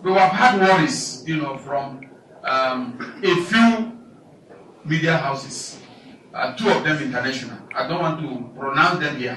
We have had worries, from a few media houses, 2 of them international. I don't want to pronounce them here,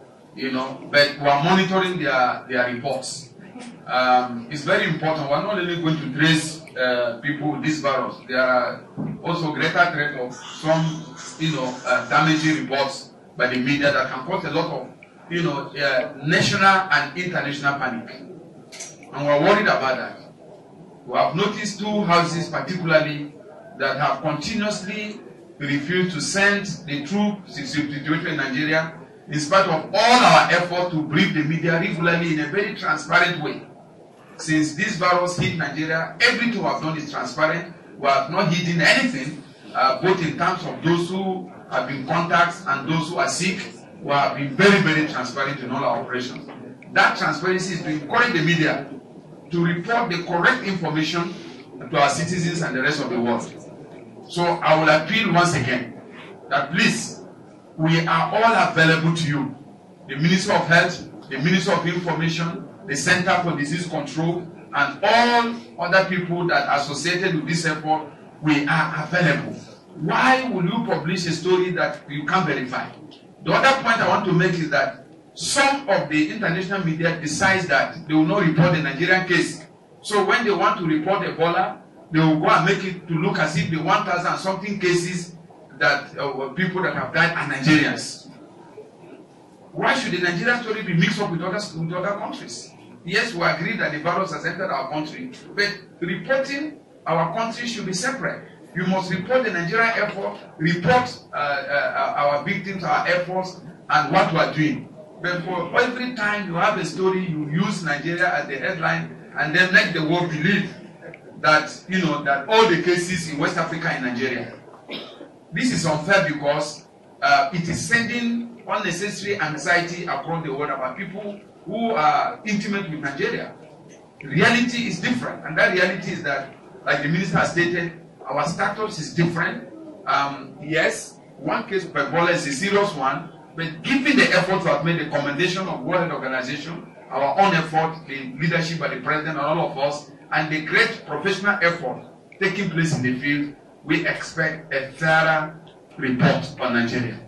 but we are monitoring their reports. It's very important. We're not only going to trace people with this virus. There are also greater threat of some, damaging reports by the media that can cause a lot of, national and international panic. And we're worried about that. We have noticed 2 houses particularly that have continuously refused to send the troops situation in Nigeria in spite of all our effort to brief the media regularly in a very transparent way. Since this virus hit Nigeria, everything we have done is transparent. We have not hidden anything, both in terms of those who have been contacts and those who are sick. We have been very, very transparent in all our operations. That transparency is to encourage the media to report the correct information to our citizens and the rest of the world. So I will appeal once again that please, we are all available to you. The Minister of Health, the Minister of Information, the Center for Disease Control, and all other people that are associated with this effort, we are available. Why will you publish a story that you can't verify? The other point I want to make is that some of the international media decides that they will not report the Nigerian case. So when they want to report Ebola, they will go and make it to look as if the 1,000 something cases that people that have died are Nigerians. Why should the Nigerian story be mixed up with other countries? Yes, we agree that the virus has entered our country, but reporting our country should be separate. You must report the Nigerian effort, report our victims, our efforts, and what we are doing. But for every time you have a story, you use Nigeria as the headline, and then make the world believe that that all the cases in West Africa are in Nigeria. This is unfair because it is sending unnecessary anxiety across the world about people who are intimate with Nigeria. Reality is different, and that reality is that, like the minister has stated, our status is different. Yes, one case of Ebola is a serious one, but given the efforts we have made, the commendation of World Health Organization, our own effort, the leadership by the president and all of us, and the great professional effort taking place in the field, we expect a thorough report on Nigeria.